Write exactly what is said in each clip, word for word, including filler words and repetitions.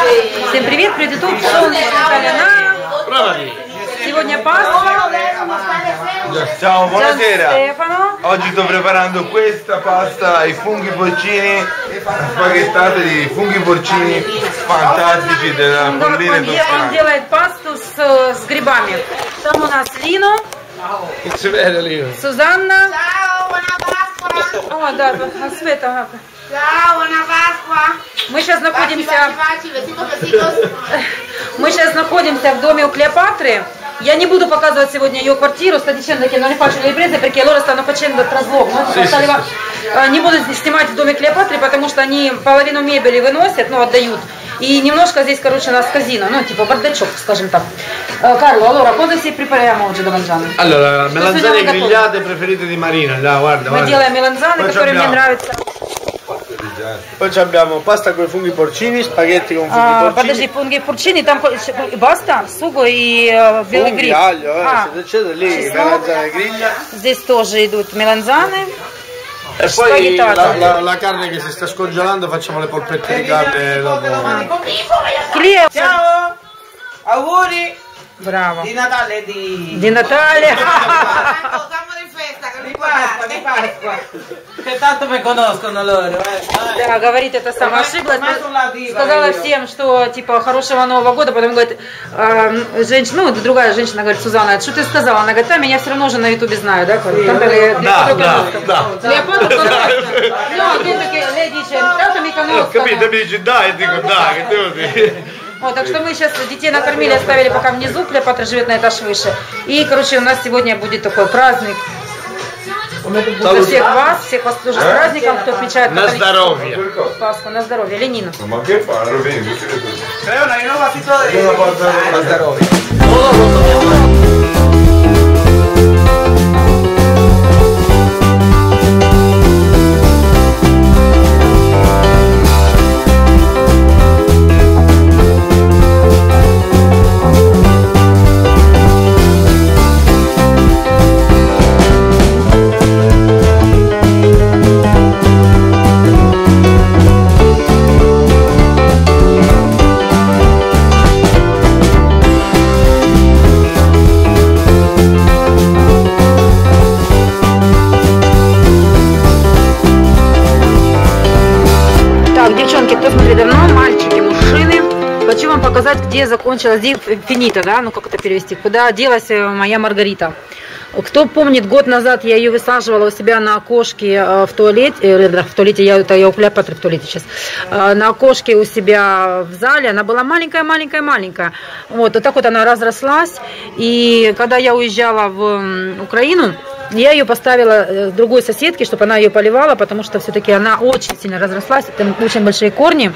Всем привет, привет, YouTube, солнечная Италия. Сегодня Pasqua. Ciao, buonasera. Stefano. Oggi sto preparando questa pasta ai funghi porcini, spaghettate di funghi porcini fantastici della collina Он toscana. делает пасту с, с грибами. Там у нас Лино, Сузанна. Ciao, buona Pasqua! О, да, aspetta. Ciao, buona Pasqua! Мы сейчас находимся, Baci, besitos, besitos. мы сейчас находимся в доме у Клеопатры. Я не буду показывать сегодня ее квартиру, sta dicendo che non le faccio le riprese perché loro stanno facendo trasloco. Не буду снимать в доме Клеопатры, потому что они половину мебели выносят, ну, отдают. И немножко здесь, короче, у нас казино, ну, типа бардачок, скажем так. Carlo, allora, cosa si prepariamo oggi da mangiare? Allora, melanzane grigliate preferite di Marina, là, guarda, Мы guarda. делаем меланзаны, которые мне нравятся. Poi abbiamo pasta con i funghi porcini, spaghetti con funghi А, porcini. подожди, фунги порчини, там баста, суго и э, белый Funghi, гриб. aglio, eh, А, eccetera, eccetera, lì чеснок. melanzane griglia. Здесь тоже идут меланзаны. E poi la, la, la carne che si sta scongelando, facciamo le polpette di carne dopo. Клео. Ciao! Auguri Браво. di Natale di... Di Natale. Siamo in festa, che non di Pasqua, di Pasqua. Che tanto mi conoscono loro, eh. Да, говорит, это самое ошиблась. Ormai sono la diva, Сказала io. всем, что типа хорошего Нового года, потом говорит, э, женщина, ну другая женщина говорит, Сузанна, что ты сказала? Она говорит, а меня все равно уже на ютубе знают, да? Да, да, да. No, detto che lei dice, tanto mi conoscono. Capito? Mi dici dai, e dico dai, che devo dire? Вот, так что мы сейчас детей накормили, оставили пока внизу, Клеопатра живет на этаж выше. И, короче, у нас сегодня будет такой праздник. Для всех вас, всех вас тоже с праздником, кто отмечает На здоровье. Пасху, на здоровье. Ленина. Ma che fanno? Vieni, tutti e È una nuova situazione. Una volta a здоровье. Показать, где закончилась, где финита, да, ну как это перевести, куда делась моя Маргарита. Кто помнит, год назад я ее высаживала у себя на окошке в туалете, в туалете, я, это я у Клеопатры в туалете сейчас, на окошке у себя в зале, она была маленькая-маленькая-маленькая, вот, вот так вот она разрослась, и когда я уезжала в Украину, я ее поставила другой соседке, чтобы она ее поливала, потому что все-таки она очень сильно разрослась, там очень большие корни.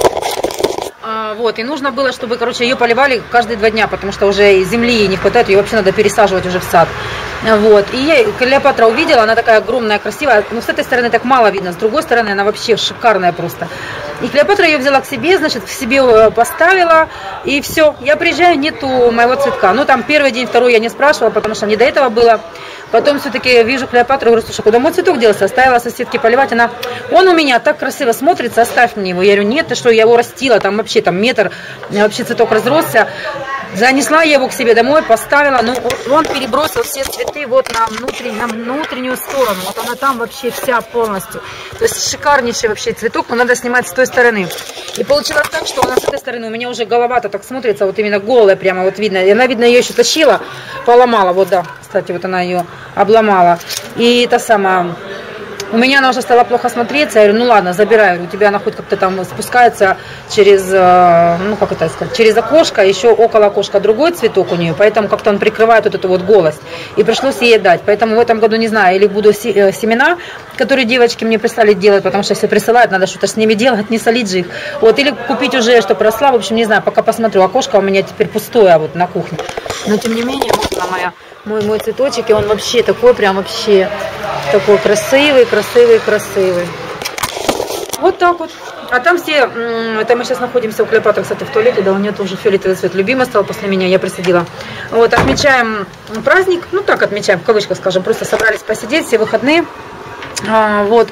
Вот, и нужно было, чтобы, короче, ее поливали каждые два дня, потому что уже земли не хватает, ее вообще надо пересаживать уже в сад. Вот, и я, Клеопатра увидела, она такая огромная, красивая, но с этой стороны так мало видно, с другой стороны она вообще шикарная просто. И Клеопатра ее взяла к себе, значит, в себе поставила, и все, я приезжаю, нету моего цветка. Ну, там первый день, второй я не спрашивала, потому что не до этого было. Потом все-таки вижу Клеопатру, говорю, слушай, куда мой цветок делся? Оставила соседке поливать, она, он у меня так красиво смотрится, оставь мне его. Я говорю, нет, ты что, я его растила, там вообще там метр, вообще цветок разросся. Занесла я его к себе домой, поставила, ну, он перебросил все цветы вот на, внутреннюю, на внутреннюю сторону, вот она там вообще вся полностью. То есть шикарнейший вообще цветок, но надо снимать с той стороны. И получилось так, что она с этой стороны, у меня уже голова-то так смотрится, вот именно голая прямо, вот видно. И она, видно, ее еще тащила, поломала, вот да, кстати, вот она ее обломала. И та самая... У меня она уже стала плохо смотреться, я говорю, ну ладно, забираю, у тебя она хоть как-то там спускается через, ну как это сказать, через окошко, еще около окошка другой цветок у нее, поэтому как-то он прикрывает вот эту вот голость, и пришлось ей дать, поэтому в этом году, не знаю, или буду семена, которые девочки мне прислали делать, потому что все присылают, надо что-то с ними делать, не солить же их, вот, или купить уже, чтобы росла, в общем, не знаю, пока посмотрю, окошко у меня теперь пустое вот на кухне, но тем не менее, вот она моя. Мой, мой цветочек, и он вообще такой, прям вообще такой красивый, красивый, красивый. Вот так вот. А там все, это мы сейчас находимся у Клеопатры, кстати, в туалете, да, у нее тоже фиолетовый цвет любимый стал после меня, я присадила. Вот, отмечаем праздник, ну так отмечаем, в кавычках скажем, просто собрались посидеть, все выходные. А, вот.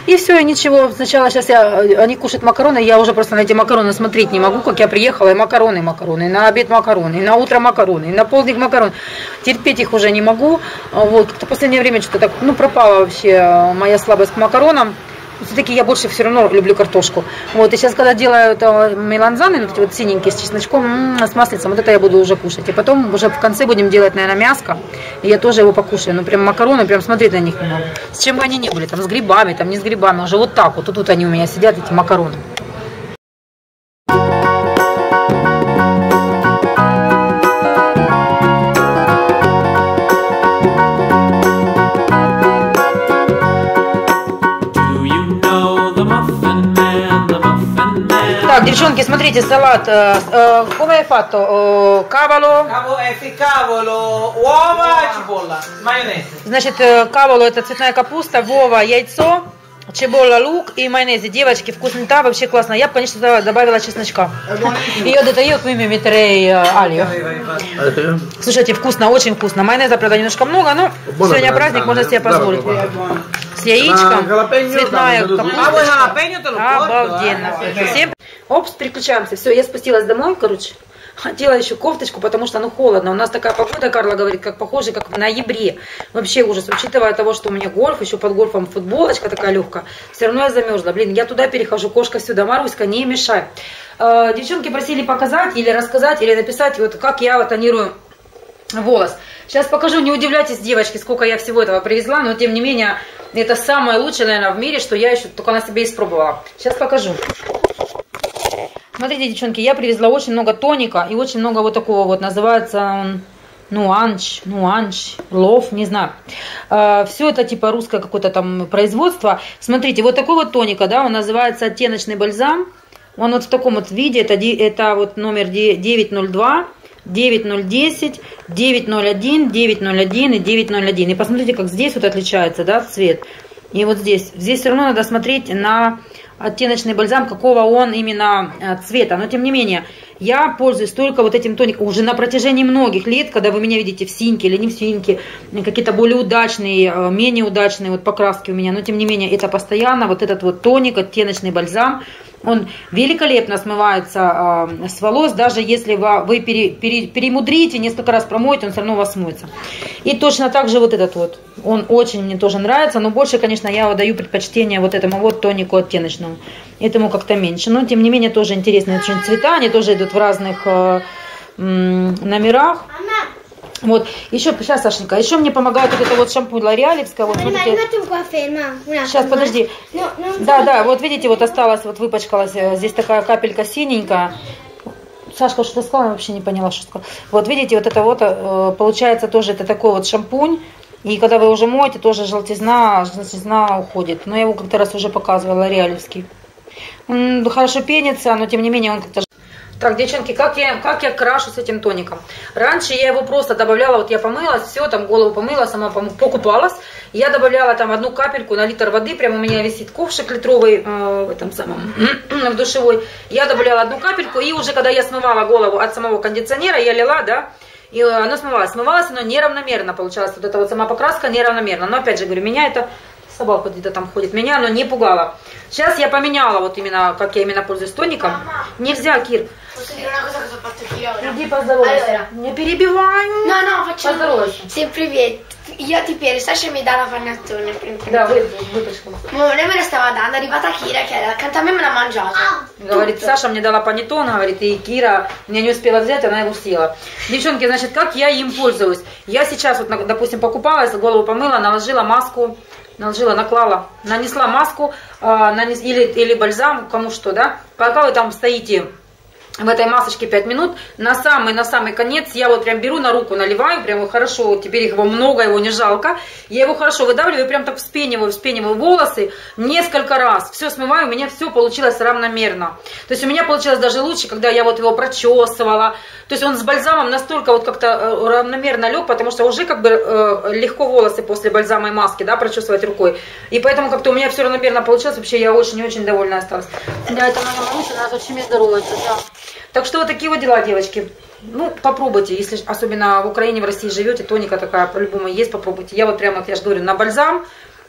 И все, и ничего. Сначала сейчас я, они кушают макароны, я уже просто на эти макароны смотреть не могу, как я приехала, и макароны, макароны, и на обед макароны, и на утро макароны, и на полдник макароны. Терпеть их уже не могу. Вот, как-то в последнее время что-то так, ну, пропала вообще моя слабость к макаронам. Все-таки я больше все равно люблю картошку. Вот, и сейчас, когда делаю это меланзаны, вот эти вот синенькие, с чесночком, м-м, с маслицем, вот это я буду уже кушать. И потом уже в конце будем делать, наверное, мяско. И я тоже его покушаю. Ну, прям макароны, прям смотреть на них не могу. С чем бы они ни были, там, с грибами, там, не с грибами, уже вот так вот. Тут, тут они у меня сидят, эти макароны. Так, девчонки, смотрите, салат. Come hai fatto? Cavolo? Cavolo, uova, cipolla, майонез. Значит, каволо это цветная капуста, вова яйцо, чебола, лук и майонез. Девочки, вкуснота вообще классно. Я бы, конечно, добавила чесночка. Ее детаю к мими метрей алио. Слушайте, вкусно, очень вкусно. Майонеза, правда, немножко много, но сегодня праздник, можно себе позволить. С яичком, цветная капуста. Обалденно. Всем... Опс, переключаемся. Все, я спустилась домой, короче. Хотела еще кофточку, потому что ну холодно. У нас такая погода, Карла говорит, как похоже, как в ноябре. Вообще ужас. Учитывая того, что у меня гольф, еще под гольфом футболочка такая легкая, все равно я замерзла. Блин, я туда перехожу, кошка сюда. Маруська, не мешай. Э, девчонки просили показать или рассказать, или написать, вот как я тонирую волос. Сейчас покажу, не удивляйтесь, девочки, сколько я всего этого привезла, но тем не менее, это самое лучшее, наверное, в мире, что я еще только на себе испробовала. Сейчас покажу. Смотрите, девчонки, я привезла очень много тоника и очень много вот такого вот, называется он нуанч, нуанч, лов, не знаю. Э, все это типа русское какое-то там производство. Смотрите, вот такой вот тоника, да, он называется оттеночный бальзам. Он вот в таком вот виде, это, это вот номер девять ноль два, девять ноль десять, девять ноль один, девять ноль один и девять ноль один. И посмотрите, как здесь вот отличается, да, цвет. И вот здесь. Здесь все равно надо смотреть на оттеночный бальзам, какого он именно цвета. Но тем не менее, я пользуюсь только вот этим тоником уже на протяжении многих лет, когда вы меня видите в синьке или не в синьке, какие-то более удачные, менее удачные вот покраски у меня. Но тем не менее, это постоянно вот этот вот тоник, оттеночный бальзам. Он великолепно смывается э, с волос, даже если вы, вы пере, пере, перемудрите, несколько раз промоете, он все равно у вас смоется. И точно так же вот этот вот, он очень мне тоже нравится, но больше, конечно, я даю предпочтение вот этому вот тонику оттеночному. Этому как-то меньше, но тем не менее тоже интересные очень цвета, они тоже идут в разных э, м, номерах. Вот, еще, сейчас, Сашенька, еще мне помогает вот это вот шампунь лореалевская. Вот, смотрите. Сейчас, подожди. Да, да, вот видите, вот осталось, вот выпачкалась здесь такая капелька синенькая. Сашка что-то сказала, я вообще не поняла, что сказала. Вот видите, вот это вот, получается тоже это такой вот шампунь. И когда вы уже моете, тоже желтизна, желтизна уходит. Но я его как-то раз уже показывала, лореалевский. Он хорошо пенится, но тем не менее он как-то... Так, девчонки, как я, как я крашу с этим тоником? Раньше я его просто добавляла, вот я помылась, все, там голову помыла, сама покупалась. Я добавляла там одну капельку на литр воды, прямо у меня висит ковшик литровый э, в этом самом, в душевой. Я добавляла одну капельку, и уже когда я смывала голову от самого кондиционера, я лила, да, и оно смывалось. Смывалось оно неравномерно, получалось, вот эта вот сама покраска неравномерно. Но опять же говорю, меня это... Собака где-то там ходит. Меня оно не пугало. Сейчас я поменяла вот именно, как я именно пользуюсь тоником. Мама. Нельзя, Кир. Иди поздоровайся. Не перебивай. No, no, facciamo. Поздоровайся. Всем привет. Io ti chiedo, Sasha mi dà la panettone. Да, вы, выпачка. Lei me la stava dando, è arrivata Kira che accanto a me me l'ha mangiato. Говорит, Саша мне дала панеттон, говорит, и Кира меня не успела взять, она его съела. Девчонки, значит, как я им пользуюсь? Я сейчас, вот, допустим, покупалась, голову помыла, наложила маску, наложила, наклала, нанесла маску э, нанес, или, или бальзам, кому что, да. Пока вы там стоите в этой масочке пять минут, на самый, на самый конец я вот прям беру на руку, наливаю, прям хорошо, теперь его много, его не жалко. Я его хорошо выдавливаю, прям так вспениваю, вспениваю волосы несколько раз. Все смываю, у меня все получилось равномерно. То есть у меня получилось даже лучше, когда я вот его прочесывала. То есть он с бальзамом настолько вот как-то равномерно лег, потому что уже как бы э, легко волосы после бальзама и маски, да, прочесывать рукой. И поэтому как-то у меня все равномерно получилось. Вообще я очень-очень довольна осталась. Да, это моя мамуся, она очень здоровая. Да. Так что вот такие вот дела, девочки. Ну, попробуйте, если особенно в Украине, в России живете, тоника такая по-любому есть, попробуйте. Я вот прямо, я же говорю, на бальзам,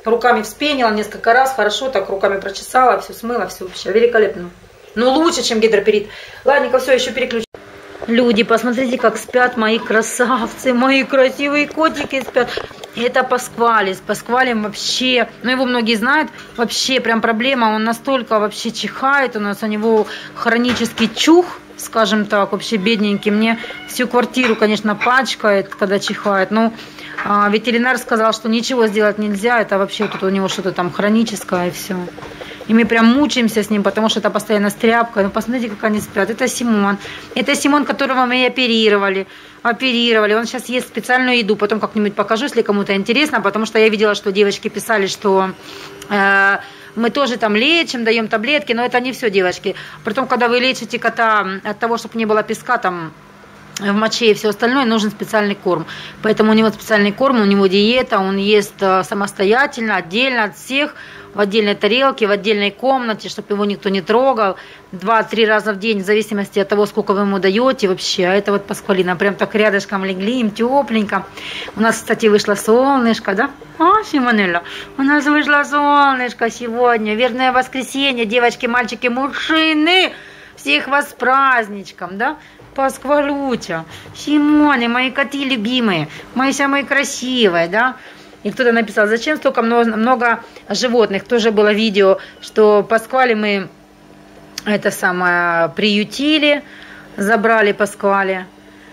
руками вспенила несколько раз, хорошо так руками прочесала, все смыла, все вообще великолепно. Ну, лучше, чем гидроперит. Ладненько, все, еще переключу. Люди, посмотрите, как спят мои красавцы, мои красивые котики спят. Это Пасквалис. Пасквалем вообще, ну его многие знают, вообще прям проблема, он настолько вообще чихает, у нас у него хронический чух, скажем так, вообще бедненький. Мне всю квартиру, конечно, пачкает, когда чихает. Но а, ветеринар сказал, что ничего сделать нельзя, это вообще тут у него что-то там хроническое и все. И мы прям мучаемся с ним, потому что это постоянно стряпка. Ну, посмотрите, как они спят. Это Симон. Это Симон, которого мы оперировали. Оперировали. Он сейчас ест специальную еду. Потом как-нибудь покажу, если кому-то интересно. Потому что я видела, что девочки писали, что э, мы тоже там лечим, даем таблетки. Но это не все, девочки. Притом, когда вы лечите кота от того, чтобы не было песка там в моче и все остальное, нужен специальный корм. Поэтому у него специальный корм, у него диета. Он ест самостоятельно, отдельно от всех. В отдельной тарелке, в отдельной комнате, чтобы его никто не трогал. Два-три раза в день, в зависимости от того, сколько вы ему даете вообще. А это вот Пасквалина. Прям так рядышком легли, им тепленько. У нас, кстати, вышло солнышко, да? А, Симонелла, у нас вышло солнышко сегодня. Верное воскресенье, девочки, мальчики, мужчины. Всех вас с праздничком, да? Пасквалюча, Симоне, мои коты любимые, мои самые красивые, да? И кто-то написал, зачем столько много, много животных. Тоже было видео, что Пасквали мы это самое приютили, забрали Пасквали.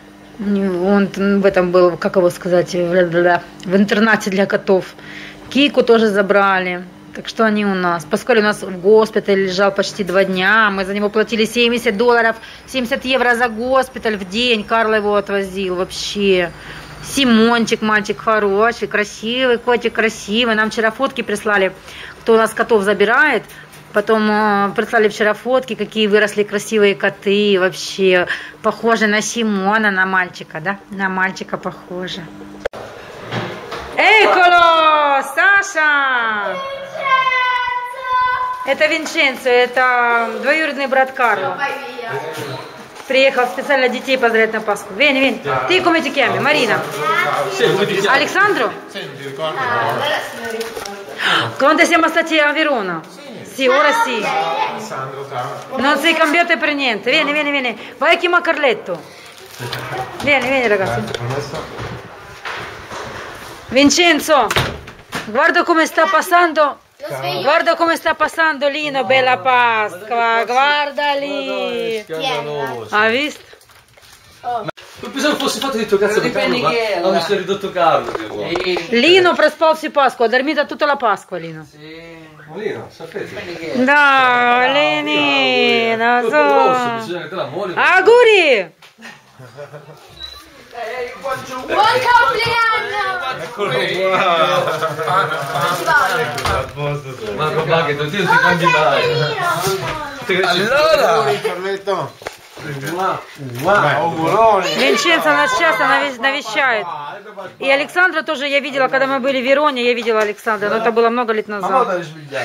Он в этом был, как его сказать, в интернате для котов. Кику тоже забрали. Так что они у нас. Пасквали у нас в госпитале лежал почти два дня. Мы за него платили семьдесят долларов, семьдесят евро за госпиталь в день. Карл его отвозил вообще. Симончик, мальчик хороший, красивый, котик красивый. Нам вчера фотки прислали, кто у нас котов забирает. Потом э, прислали вчера фотки, какие выросли красивые коты. Вообще похожи на Симона, на мальчика, да? На мальчика похоже. Эколо, Саша! Это Винченцо, это двоюродный брат Карло. Приехал специально детей поздравить на Пасху. Вени, Вени. Ты come ti chiami? Marina? Alessandro? Quando siamo stati a Verona? Sì, ora sì. Non sei cambiato per niente. Vieni, vieni, vieni. Vai a chiamare Carletto. Vieni, vieni ragazzi. Vincenzo, guarda come sta passando. Guarda come sta passando Lino, bella Pasqua, guarda lì. Ha visto? Non pensavo fosse fatto di tuo cazzo di Carlo, ma no, mi sono ridotto Carlo. Lino проспал всю Pasqua, ha dormito tutta la Pasqua Lino. Lino, sapete? Da, Lenina, so. Auguri! Buon compleanno! Eccolo qua! Ma papà che non ti cambi mai. Allora! Carletto! Винченцо нас часто навещает. И Александра тоже я видела, когда мы были в Вероне, я видела Александра, но это было много лет назад.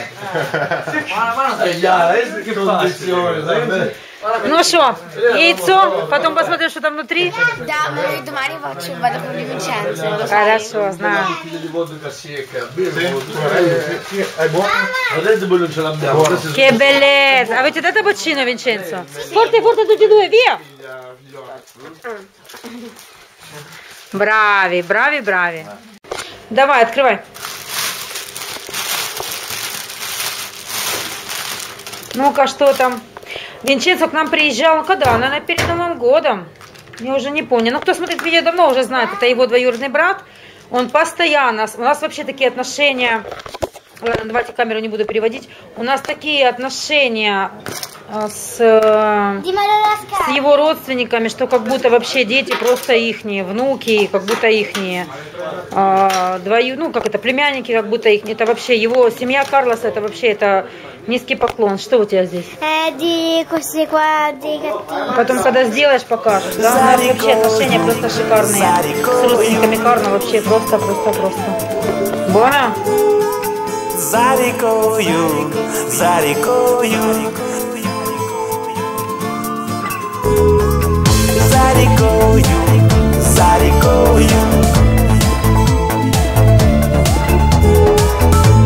Ну что, яйцо, потом посмотрим, что там внутри. Да, мы домani faccio, vado con Vincenzo. Хорошо, знаю. Che bellezza! Avete dato boccino, Vincenzo? Forte, forte tutti e due, via! Bravi, bravi, bravi. Давай, открывай. Ну-ка, что там? Винченцо к нам приезжал, когда? Наверное, перед Новым годом. Я уже не помню. Ну, кто смотрит видео давно, уже знает. Это его двоюродный брат. Он постоянно... У нас вообще такие отношения... Ладно, давайте камеру не буду переводить. У нас такие отношения с, с его родственниками, что как будто вообще дети просто ихние, внуки, как будто ихние, э, двою, ну как это, племянники, как будто их. Это вообще его семья Карлоса, это вообще это низкий поклон. Что у тебя здесь? Потом, когда сделаешь, покажешь. Да? У нас вообще отношения просто шикарные. С родственниками Карла вообще просто, просто, просто. Бона? Зарикою, зарикою, зарикою, зарикою,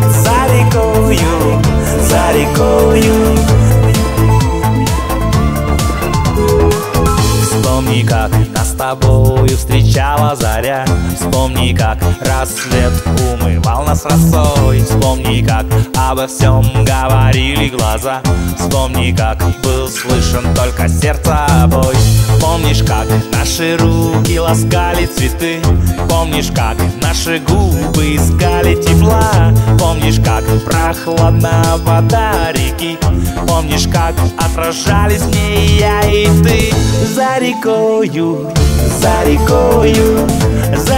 Вспомни, как нас с тобою встречала заря. Вспомни, как рассвет умывал нас росой. Вспомни, как обо всем говорили глаза. Вспомни, как был слышен только сердца бой. Помнишь, как наши руки ласкали цветы? Помнишь, как наши губы искали тепла? Помнишь, как прохладна вода реки? Помнишь, как отражались в ней я и ты? За рекою, за рекою,